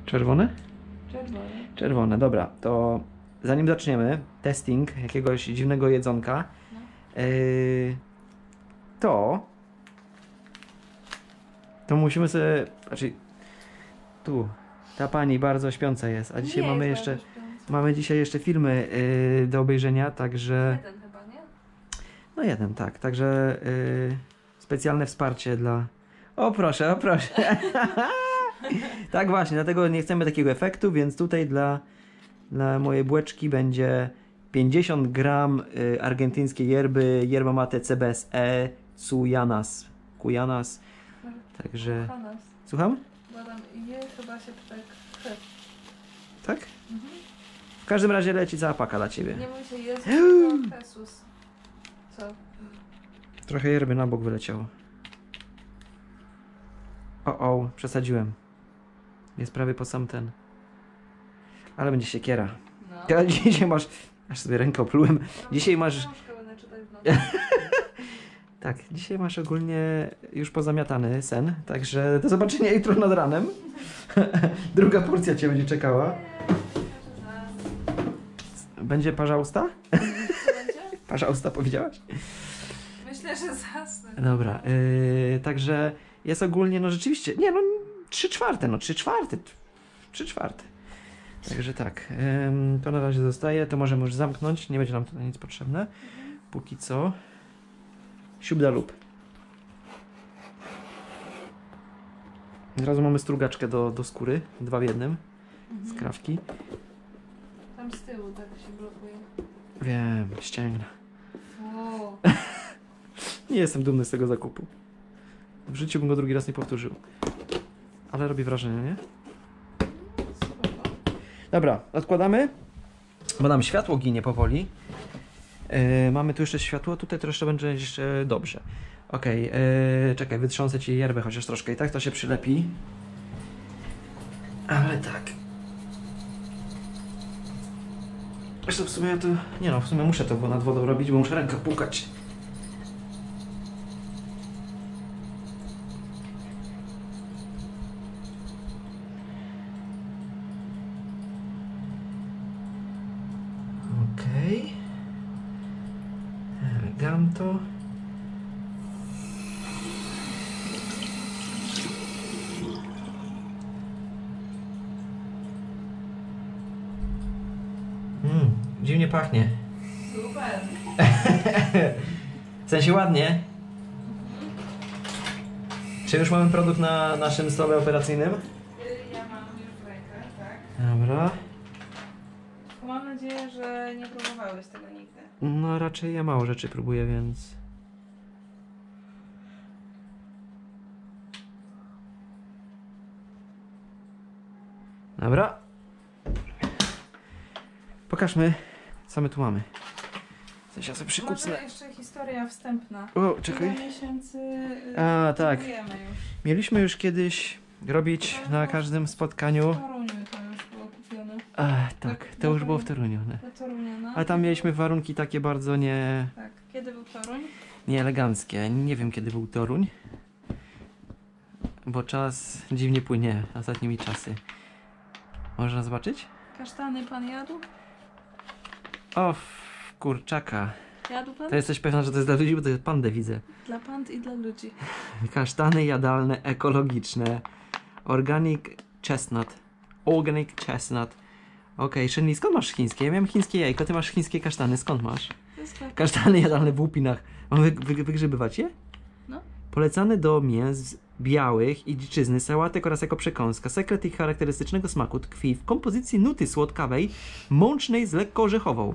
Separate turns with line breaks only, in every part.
Czerwone?
Czerwone.
Czerwone, dobra. To zanim zaczniemy testing jakiegoś dziwnego jedzonka,
No.
to musimy sobie... Znaczy, tu, ta pani bardzo śpiąca jest, a dzisiaj
Nie
mamy
jest
jeszcze...
bardzo śpiąca.
Mamy dzisiaj jeszcze filmy do obejrzenia, także...
Jeden chyba, nie?
No jeden, tak. Także specjalne wsparcie dla... O proszę, o proszę. Tak właśnie, dlatego nie chcemy takiego efektu, więc tutaj dla mojej bułeczki będzie 50 gram argentyńskiej yerby, yerba mate CBSE Cuyanas. Także...
Hanas.
Słucham?
Bo tam je chyba się tak...
Tak?
Mhm.
W każdym razie leci cała paka dla ciebie.
Nie mój się jest, tylko Jesus. Co?
Trochę yerby na bok wyleciało. O, przesadziłem. Jest prawie po sam ten. Ale będzie siekiera.
No.
Ja dzisiaj masz... Aż sobie rękę oplułem. Dzisiaj masz...
Książkę będę czytać w nocy.
Tak, dzisiaj masz ogólnie już pozamiatany sen, także do zobaczenia jutro nad ranem. Druga porcja cię będzie czekała. Będzie parzausta?
Co będzie?
Parzausta powiedziałaś?
Myślę, że zasnę.
Dobra, także jest ogólnie, no rzeczywiście, nie no, 3/4, no 3/4. 3/4. Także tak, to na razie zostaje, to możemy już zamknąć, nie będzie nam tutaj nic potrzebne. Póki co. Siubda lub. Od razu mamy strugaczkę do skóry, 2 w 1, z krawki.
Tam z tyłu tak się blokuje.
Wiem, ścięgna.
O.
Nie jestem dumny z tego zakupu. W życiu bym go drugi raz nie powtórzył. Ale robi wrażenie, nie?
Spoko.
Dobra, odkładamy, bo nam światło ginie powoli. Mamy tu jeszcze światło, tutaj to jeszcze będzie jeszcze dobrze. Okej, czekaj, wytrząsę ci yerbę chociaż troszkę i tak to się przylepi. Ale tak. Zresztą w sumie to... Nie no, w sumie muszę to nad wodą robić, bo muszę rękę pukać. Okej. Eleganto. Dziwnie pachnie.
Super.
W sensie ładnie. Czy już mamy produkt na naszym stole operacyjnym?
Ja mam już w rękach, tak?
Dobra.
Mam nadzieję, że nie próbowałeś tego nigdy.
No raczej ja mało rzeczy próbuję, więc... Dobra. Pokażmy, co my tu mamy. Coś ja sobie przykucnę.
Może jeszcze historia wstępna.
O, czekaj.
Ile miesięcy
A, tak.
próbujemy już.
Mieliśmy już kiedyś robić na każdym spotkaniu...
W Toruniu to już było kupione.
tak, to już było w Toruniu. No.
Do Torunia, no.
Ale tam mieliśmy warunki takie bardzo
Tak. Kiedy był Toruń?
nieeleganckie. Nie wiem, kiedy był Toruń. Bo czas dziwnie płynie ostatnimi czasy. Można zobaczyć?
Kasztany pan jadł?
O, kurczaka.
Jadł pan?
To jesteś pewna, że to jest dla ludzi, bo to jest pandę widzę.
Dla pand i dla ludzi.
Kasztany jadalne, ekologiczne. Organic chestnut. Organic chestnut. Okej, Shenli, skąd masz chińskie? Ja miałem chińskie jajko, ty masz chińskie kasztany. Skąd masz?
To jest tak.
Kasztany jadalne w łupinach. Mam wygrzebywać je?
No.
Polecany do mięs białych i dziczyzny, sałatek oraz jako przekąska. Sekret ich charakterystycznego smaku tkwi w kompozycji nuty słodkawej, mącznej z lekko orzechową.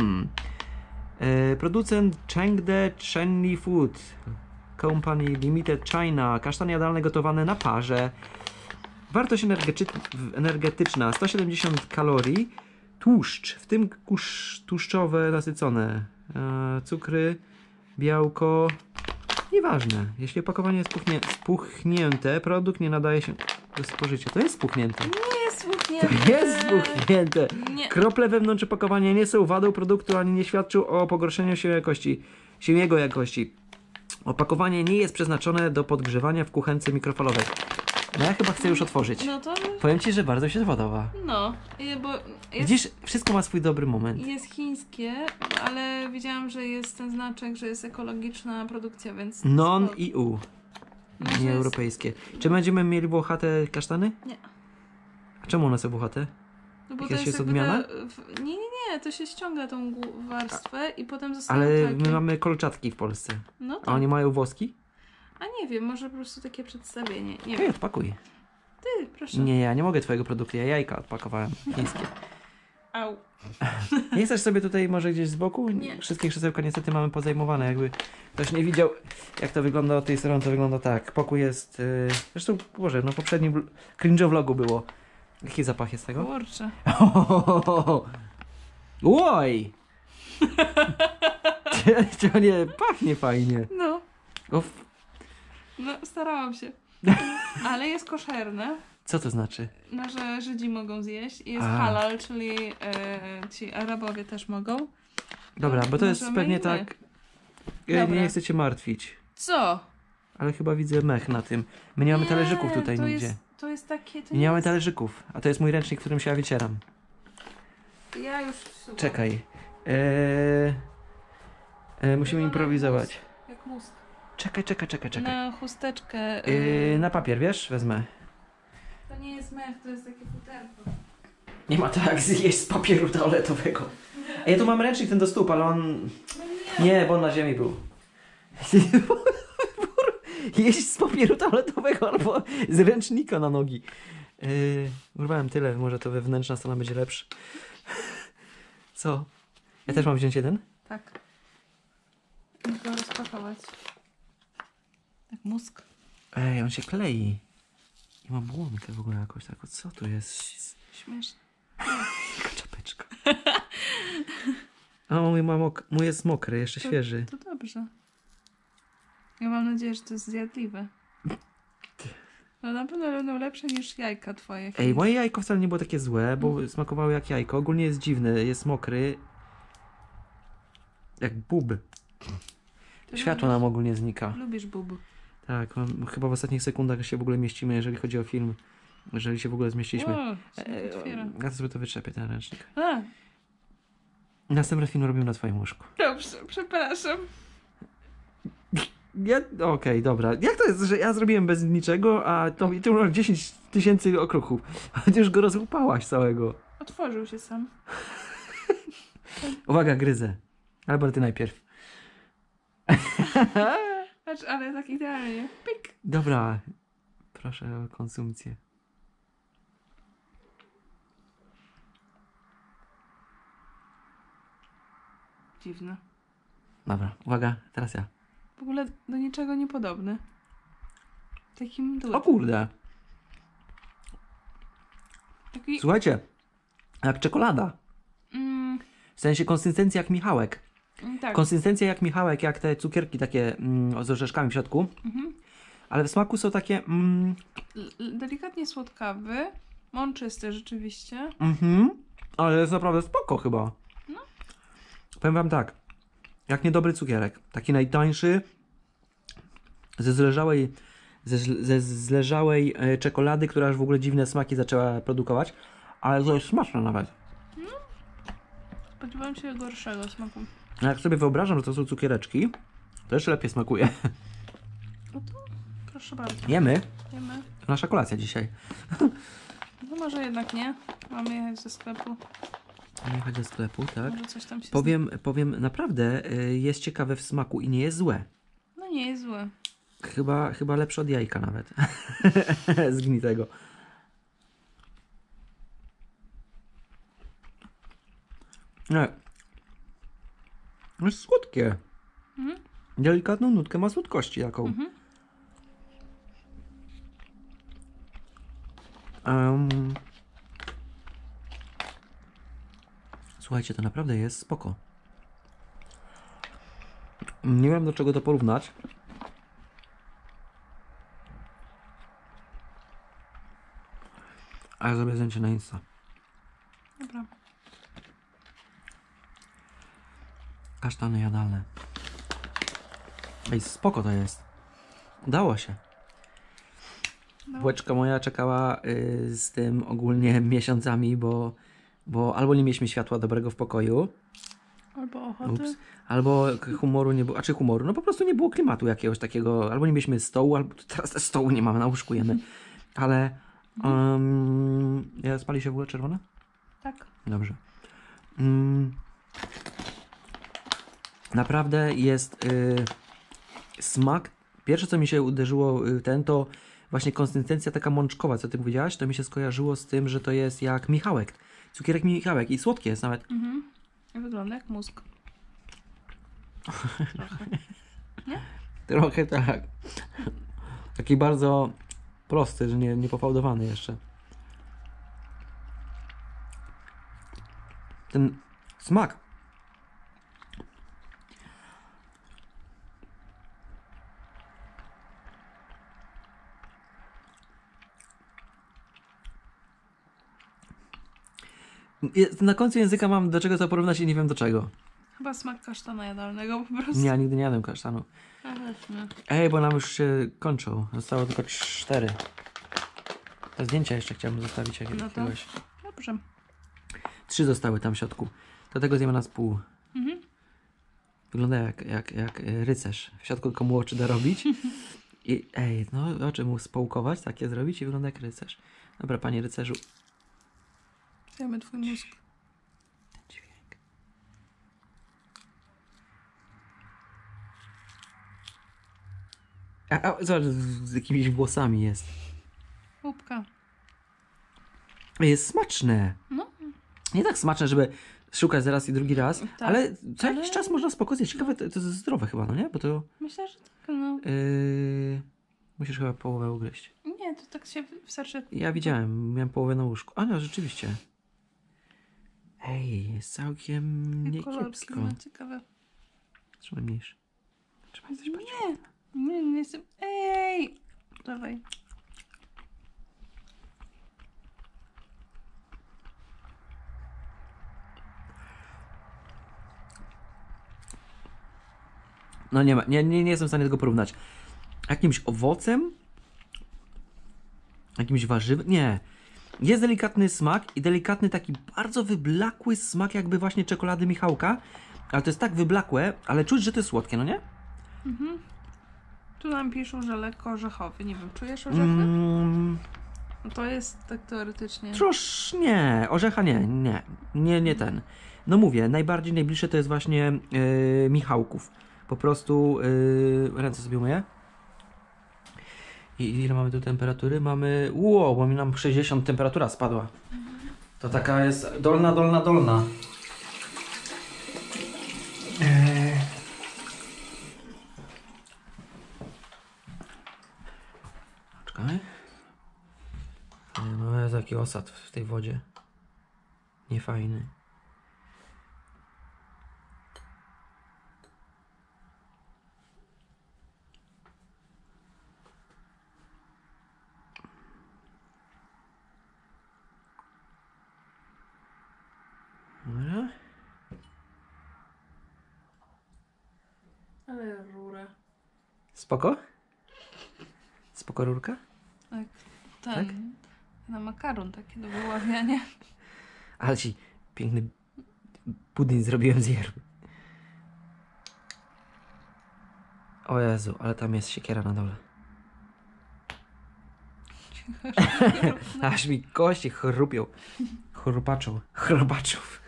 Producent Chengde Shenli Food Company Limited China. Kasztany jadalne gotowane na parze. Wartość energetyczna 170 kalorii. Tłuszcz, w tym tłuszczowe nasycone. Cukry, białko. Nieważne. Jeśli opakowanie jest spuchnięte, produkt nie nadaje się do spożycia. To jest spuchnięte.
Nie jest spuchnięte.
To jest spuchnięte.
Nie.
Krople wewnątrz opakowania nie są wadą produktu, ani nie świadczą o pogorszeniu się jego jakości. Opakowanie nie jest przeznaczone do podgrzewania w kuchence mikrofalowej. No ja chyba chcę już otworzyć.
No to...
Powiem ci, że bardzo się podoba.
No, bo jest,
Widzisz, wszystko ma swój dobry moment.
jest chińskie, ale widziałam, że jest ten znaczek, że jest ekologiczna produkcja, więc...
Non-EU.
No, że
Nie
jest-
europejskie. Czy będziemy mieli włochate kasztany?
Nie.
A czemu one są włochate?
No bo
Jakaś
to
jest
jakby
odmiana?
Nie, to się ściąga tą warstwę i potem zostają
Ale
takie.
my mamy kolczatki w Polsce.
No
A
tak.
oni mają włoski?
A nie wiem, może po prostu takie przedstawienie. Nie
Hej,
wiem.
odpakuj.
Ty, proszę.
Nie, ja nie mogę twojego produktu, ja jajka odpakowałem. Chińskie.
Au.
Nie chcesz sobie tutaj może gdzieś z boku?
Nie.
Wszystkie krzesełka niestety mamy pozajmowane. Jakby ktoś nie widział, jak to wygląda od tej strony, to wygląda tak. Pokój jest... Zresztą, Boże, no w poprzednim cringe'ovlogu było. Jaki zapach jest tego?
Kurczę.
Łoj! To nie pachnie fajnie.
No,
O,
no starałam się. Ale jest koszerne.
co to znaczy?
No, że Żydzi mogą zjeść. I jest
A.
halal, czyli ci Arabowie też mogą.
Dobra, bo to jest
Możemy
pewnie
i my.
tak... Ja
Dobra.
nie chcę cię martwić.
Co?
Ale chyba widzę mech na tym. My nie mamy talerzyków tutaj
to
nigdzie.
To jest takie... To
Nie mamy
jest...
talerzyków, a to jest mój ręcznik, którym się ja wycieram.
Ja już... słucham.
Czekaj. Musimy
Wygląda
improwizować.
Jak mózg.
Czekaj.
Na chusteczkę.
Na papier, wiesz? Wezmę.
To nie jest mech, to jest takie futerko.
Nie ma tak zjeść z papieru toaletowego. Ja tu mam ręcznik ten do stóp, ale on...
No
Nie, bo on na ziemi był. Jeść z papieru toaletowego albo z ręcznika na nogi. Urwałem tyle, może to wewnętrzna strona będzie lepsza. Co? Ja też mam wziąć jeden?
Tak. Mogę rozpakować. Tak mózg.
Ej, on się klei. I ma błonkę w ogóle jakąś taką. Co to jest?
Śmieszne.
Taka czapeczka. A mój jest mokry, jeszcze świeży.
To dobrze. Ja mam nadzieję, że to jest zjadliwe. No na pewno będą lepsze niż jajka twoje.
Ej, moje jajko wcale nie było takie złe, bo smakowało jak jajko. Ogólnie jest dziwny, jest mokry. Jak bób.
Ty
Światło nam ogólnie znika.
Lubisz bubu.
Tak, chyba w ostatnich sekundach się w ogóle mieścimy, jeżeli chodzi o film. Jeżeli się w ogóle zmieściliśmy.
O, się otwiera.
Ja to sobie to wyczepię, ten ręcznik.
A,
Następny film robimy na twoim łóżku.
dobrze, przepraszam.
Okej, dobra. Jak to jest, że ja zrobiłem bez niczego, a ty masz 10 000 okruchów. A ty już go rozłupałaś całego.
Otworzył się sam.
Uwaga, gryzę. Albo ty najpierw.
Patrz, ale tak idealnie. Pik.
Dobra. Proszę o konsumpcję.
Dziwne.
Dobra, uwaga, teraz ja.
W ogóle do niczego niepodobny. Takim
O
dużym.
kurde.
Taki...
Słuchajcie, jak czekolada. W sensie konsystencja jak Michałek.
tak.
Konsystencja jak Michałek, jak te cukierki takie z orzeszkami w środku.
Mhm.
Ale w smaku są takie...
Delikatnie słodkawy. Mączysty rzeczywiście.
Ale jest naprawdę spoko chyba.
No.
Powiem wam tak. Jak niedobry cukierek. Taki najtańszy. Ze zleżałej czekolady, która już w ogóle dziwne smaki zaczęła produkować. Ale to jest smaczne nawet.
Spodziewałam się gorszego smaku.
A jak sobie wyobrażam, że to są cukiereczki, to jeszcze lepiej smakuje.
No to proszę bardzo.
Jemy.
Jemy.
Nasza kolacja dzisiaj.
No może jednak nie. Mamy jechać do sklepu.
Nie chodzi do sklepu, tak?
Może coś tam się
Powiem, naprawdę jest ciekawe w smaku i nie jest złe.
No nie jest złe.
Chyba lepsze od jajka nawet. Zgnitego. Nie. Jest słodkie.
Mhm.
Delikatną nutkę ma słodkości taką.
Mhm.
Słuchajcie, to naprawdę jest spoko. Nie wiem do czego to porównać. Ale zrobię zdjęcie na Insta.
Dobra.
Kasztany jadalne. Ej, spoko to jest. Udało się.
No.
Bułeczka moja czekała z tym ogólnie miesiącami, bo albo nie mieliśmy światła dobrego w pokoju,
Albo ochoty.
ups, albo humoru nie było, a czy humoru, no po prostu nie było klimatu jakiegoś takiego, albo nie mieliśmy stołu, albo teraz też stołu nie mamy, na łóżku jemy, ale spali się w ogóle czerwone?
Tak.
Dobrze. Naprawdę jest smak. Pierwsze co mi się uderzyło to właśnie konsystencja taka mączkowa, co ty powiedziałaś, to mi się skojarzyło z tym, że to jest jak Michałek. Cukierek Michałek i słodki jest nawet.
Wygląda jak mózg. Trochę.
Trochę tak. Taki bardzo prosty, że nie pofałdowany jeszcze. Ten smak. Na końcu języka mam do czego to porównać i nie wiem do czego.
Chyba smak kasztana jadalnego po prostu.
Ja nigdy nie jadłem kasztanu.
Ja też nie.
Ej, bo nam już się kończą. Zostało tylko 4. Te zdjęcia jeszcze chciałbym zostawić
No to?
jakiegoś.
Dobrze.
3 zostały tam w środku. Do tego zjemy nas pół.
Mhm.
Wygląda jak rycerz. W środku tylko mu oczy dorobić. I no oczy mu społkować, takie zrobić i wygląda jak rycerz. Dobra, panie rycerzu.
Zjemy twój mózg.
Ten dźwięk. Zobacz, z jakimiś włosami jest.
Łupka.
Jest smaczne.
No.
Nie tak smaczne, żeby szukać zaraz i drugi raz,
Tak,
ale co jakiś
ale-
czas można spoko zjeść. Ciekawe, to jest zdrowe chyba, no nie? Bo to
Myślę, że tak, no.
musisz chyba połowę ugryźć.
Nie, to tak się wystarczy.
Ja widziałem, miałem połowę na łóżku. A no, rzeczywiście. Ej, jest całkiem
Takie kolorki,
niekiepsko.
no, ciekawe.
Trzymaj mniejszy. Trzymaj coś bardziej.
Nie jestem... Ej! Dawaj.
No nie ma, nie jestem w stanie tego porównać. Jakimś owocem? Jakimś warzywem? Nie. Jest delikatny smak i delikatny taki bardzo wyblakły smak jakby właśnie czekolady Michałka. Ale to jest tak wyblakłe, ale czuć, że to jest słodkie, no nie?
Tu nam piszą, że lekko orzechowy. Nie wiem, czujesz orzechy? No to jest tak teoretycznie.
Nie, orzecha nie ten. No mówię, najbliższe to jest właśnie Michałków. Po prostu ręce sobie umyję. I ile mamy tu temperatury? Mamy, bo mi nam 60 temperatura spadła. To taka jest dolna. Czekaj. No jest taki osad w tej wodzie. Niefajny. Dobra.
Ale rura.
Spoko? Spoko rurka?
Tak.
Tak?
Na makaron takie do wyławiania.
Ale ci piękny pudding zrobiłem z yerby. O Jezu, ale tam jest siekiera na dole. Aż mi kości chrupią. Chrobaczów.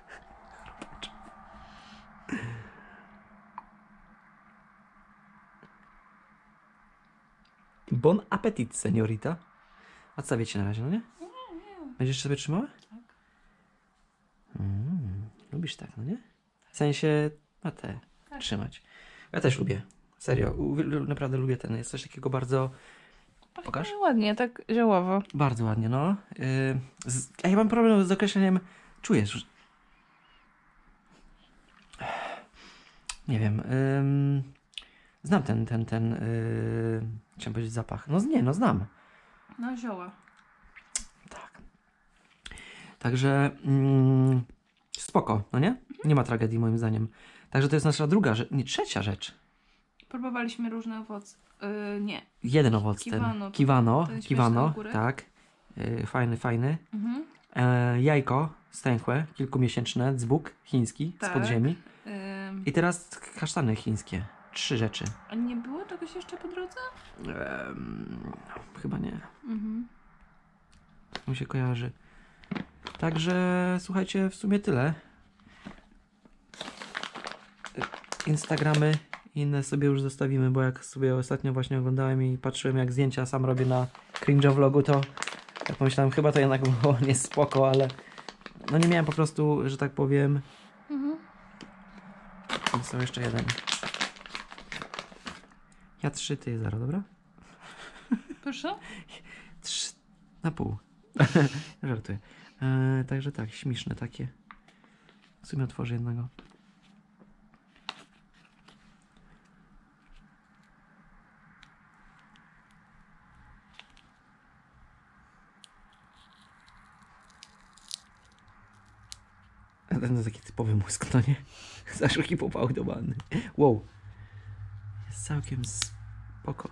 Bon appetit, seniorita. Odstawię ci na razie, no nie? Będziesz sobie trzymała?
Tak.
Lubisz tak, no nie? W sensie,
Tak.
trzymać. Ja też lubię. Serio, naprawdę lubię ten. Jest coś takiego bardzo... Pokaż?
Pachnie ładnie, tak ziołowo.
Bardzo ładnie, no. Ja mam problem z określeniem... Czujesz? Nie wiem. Znam ten chciałem powiedzieć zapach. No znam.
No zioła.
Tak. Także spoko, no nie? Nie ma tragedii moim zdaniem. Także to jest nasza druga rzecz, nie trzecia rzecz.
Próbowaliśmy różne Nie.
Jeden owoc
Kiwano,
ten. Kiwano,
ten śmieszny
kiwano,
ogórek.
tak. Fajny.
Mhm.
Jajko stęchłe, kilkumiesięczne, dzbuk chiński z
Tak.
podziemi.
Ym,
I teraz kasztany chińskie. 3 rzeczy.
a nie było czegoś jeszcze po drodze?
Chyba nie.
Mhm.
Tak mi się kojarzy. Także słuchajcie, w sumie tyle. Instagramy inne sobie już zostawimy, bo jak sobie ostatnio właśnie oglądałem i patrzyłem jak zdjęcia sam robię na cringe'ovlogu, to jak pomyślałem, chyba to jednak było nie spoko, ale no nie miałem po prostu, że tak powiem.
Mhm.
Są jeszcze jeden. Ja 3, ty 0, dobra?
Proszę?
3,5. Żartuję. Także tak, śmieszne takie. W sumie otworzę jednego. Ten to taki typowy mózg, no nie? Zaszło hipopałdowany. Wow. Jest całkiem spoko.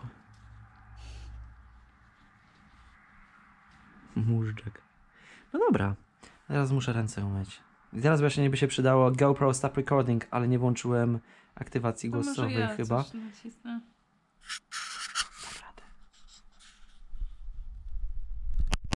Móżdżek. No dobra. Teraz muszę ręce umyć. I teraz właśnie by się przydało GoPro Stop Recording, ale nie włączyłem aktywacji
To może
głosowej
ja
chyba.
coś nacisnę.